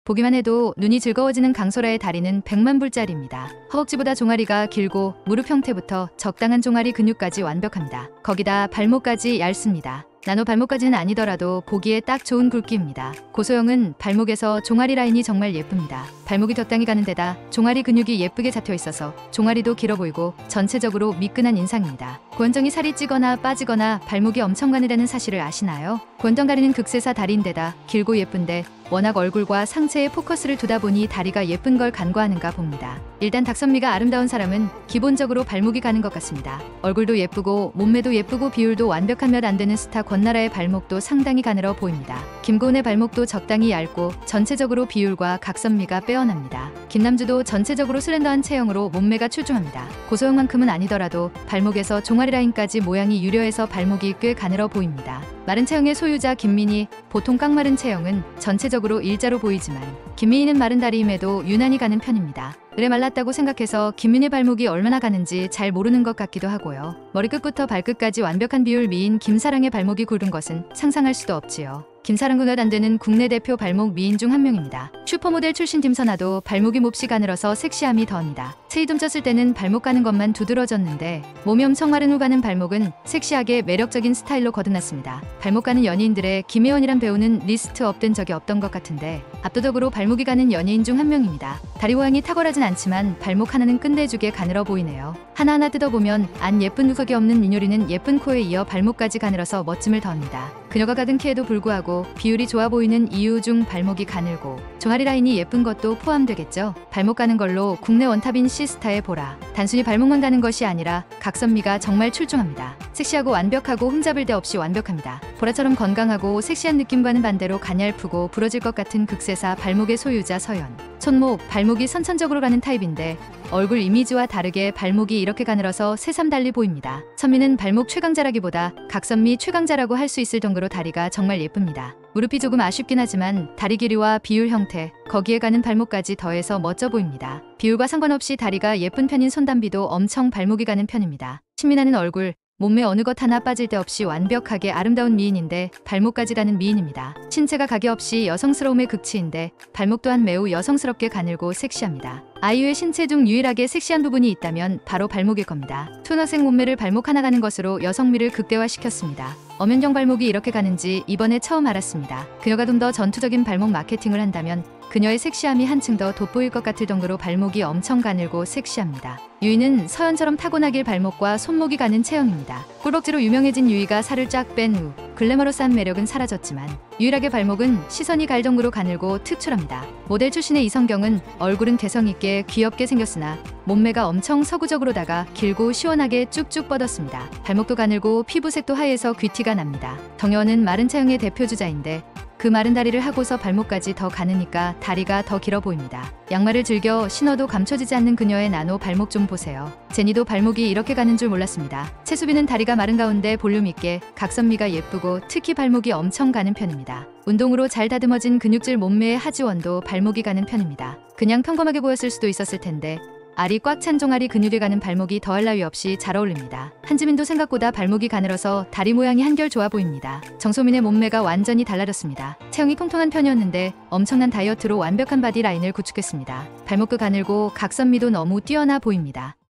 보기만 해도 눈이 즐거워지는 강소라의 다리는 100만 불짜리입니다. 허벅지보다 종아리가 길고 무릎 형태부터 적당한 종아리 근육까지 완벽합니다. 거기다 발목까지 얇습니다. 나노 발목까지는 아니더라도 보기에 딱 좋은 굵기입니다. 고소형은 발목에서 종아리 라인이 정말 예쁩니다. 발목이 적당히 가는 데다 종아리 근육이 예쁘게 잡혀 있어서 종아리도 길어 보이고 전체적으로 미끈한 인상입니다. 고현정이 살이 찌거나 빠지거나 발목이 엄청 가느다는 사실을 아시나요? 고현정 다리는 극세사 다리인데다 길고 예쁜데 워낙 얼굴과 상체에 포커스를 두다 보니 다리가 예쁜 걸 간과하는가 봅니다. 일단 닭선미가 아름다운 사람은 기본적으로 발목이 가는 것 같습니다. 얼굴도 예쁘고 몸매도 예쁘고 비율도 완벽한 몇 안 되는 스타 권나라의 발목도 상당히 가늘어 보입니다. 김고은의 발목도 적당히 얇고 전체적으로 비율과 각선미가 빼어납니다. 김남주도 전체적으로 슬렌더한 체형으로 몸매가 출중합니다. 고소형만큼은 아니더라도 발목에서 종아리 라인까지 모양이 유려해서 발목이 꽤 가늘어 보입니다. 마른 체형의 소유자 김민희, 보통 깡마른 체형은 전체적으로 일자로 보이지만 김민희는 마른 다리임에도 유난히 가는 편입니다. 으레 말랐다고 생각해서 김민희 발목이 얼마나 가는지 잘 모르는 것 같기도 하고요. 머리끝부터 발끝까지 완벽한 비율 미인 김사랑의 발목이 굵은 것은 상상할 수도 없지요. 김사랑과 안 되는 국내 대표 발목 미인 중 한 명입니다. 슈퍼모델 출신 김선아도 발목이 몹시 가늘어서 섹시함이 더합니다. 체이좀 쪘을 때는 발목 가는 것만 두드러졌는데 몸이 엄청 마른 후 가는 발목은 섹시하게 매력적인 스타일로 거듭났습니다. 발목 가는 연예인들의 김혜원이란 배우는 리스트 업된 적이 없던 것 같은데 압도적으로 발목이 가는 연예인 중 한 명입니다. 다리 모양이 탁월하진 않지만 발목 하나는 끝내주게 가늘어 보이네요. 하나하나 뜯어보면 안 예쁜 누석이 없는 민효리는 예쁜 코에 이어 발목까지 가늘어서 멋짐을 더합니다. 그녀가 가든 키에도 불구하고 비율이 좋아 보이는 이유 중 발목이 가늘고 종아리 라인이 예쁜 것도 포함되겠죠. 발목 가는 걸로 국내 원탑인 C스타의 보라. 단순히 발목만 가는 것이 아니라 각선미가 정말 출중합니다. 섹시하고 완벽하고 흠잡을 데 없이 완벽합니다. 보라처럼 건강하고 섹시한 느낌과는 반대로 가냘프고 부러질 것 같은 극세사 발목의 소유자 서연. 손목, 발목이 선천적으로 가는 타입인데 얼굴 이미지와 다르게 발목이 이렇게 가늘어서 새삼 달리 보입니다. 선미는 발목 최강자라기보다 각선미 최강자라고 할 수 있을 정도로 다리가 정말 예쁩니다. 무릎이 조금 아쉽긴 하지만 다리 길이와 비율 형태, 거기에 가는 발목까지 더해서 멋져 보입니다. 비율과 상관없이 다리가 예쁜 편인 손담비도 엄청 발목이 가는 편입니다. 신미나는 얼굴, 몸매 어느 것 하나 빠질 데 없이 완벽하게 아름다운 미인인데 발목까지 가는 미인입니다. 신체가 가게 없이 여성스러움의 극치인데 발목 또한 매우 여성스럽게 가늘고 섹시합니다. 아이유의 신체 중 유일하게 섹시한 부분이 있다면 바로 발목일 겁니다. 초등학생 몸매를 발목 하나 가는 것으로 여성미를 극대화시켰습니다. 엄연경 발목이 이렇게 가는지 이번에 처음 알았습니다. 그녀가 좀 더 전투적인 발목 마케팅을 한다면 그녀의 섹시함이 한층 더 돋보일 것 같을 정도로 발목이 엄청 가늘고 섹시합니다. 유이는 서연처럼 타고나길 발목과 손목이 가는 체형입니다. 꿀벅지로 유명해진 유이가 살을 쫙 뺀 후 글래머러스한 매력은 사라졌지만 유일하게 발목은 시선이 갈 정도로 가늘고 특출합니다. 모델 출신의 이성경은 얼굴은 개성있게 귀엽게 생겼으나 몸매가 엄청 서구적으로다가 길고 시원하게 쭉쭉 뻗었습니다. 발목도 가늘고 피부색도 하얘서 귀티가 납니다. 정여원은 마른 체형의 대표주자인데 그 마른 다리를 하고서 발목까지 더 가느니까 다리가 더 길어 보입니다. 양말을 즐겨 신어도 감춰지지 않는 그녀의 나노 발목 좀 보세요. 제니도 발목이 이렇게 가는 줄 몰랐습니다. 채수빈은 다리가 마른 가운데 볼륨 있게 각선미가 예쁘고 특히 발목이 엄청 가는 편입니다. 운동으로 잘 다듬어진 근육질 몸매의 하지원도 발목이 가는 편입니다. 그냥 평범하게 보였을 수도 있었을 텐데 알이 꽉 찬 종아리 근육에 가는 발목이 더할 나위 없이 잘 어울립니다. 한지민도 생각보다 발목이 가늘어서 다리 모양이 한결 좋아 보입니다. 정소민의 몸매가 완전히 달라졌습니다. 체형이 통통한 편이었는데 엄청난 다이어트로 완벽한 바디 라인을 구축했습니다. 발목도 가늘고 각선미도 너무 뛰어나 보입니다.